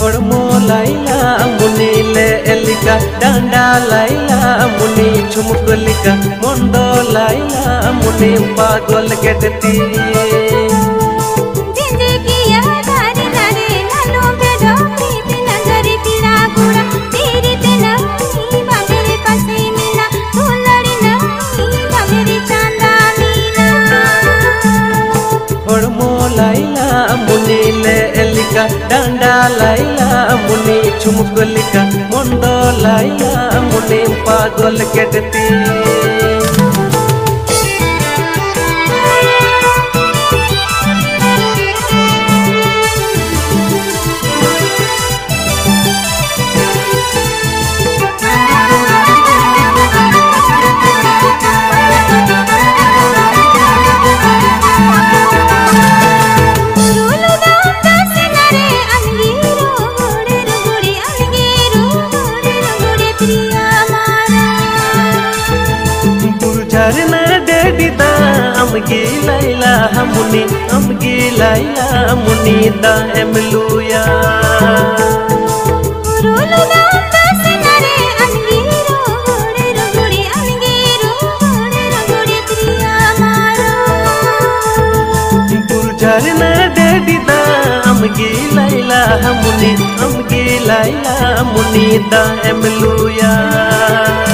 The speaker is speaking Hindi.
Hormo laila muni le elika danda laila muni chumkulika mondo laila muni pagol gedti muni le elika danda laila muni chumkulika mondo laila muni pagol gedti झरना डेडिदा अमगी लाइला मुनी दा एमलुया झरना डेडिदा अमगी लाइला मुनी दा एमलुया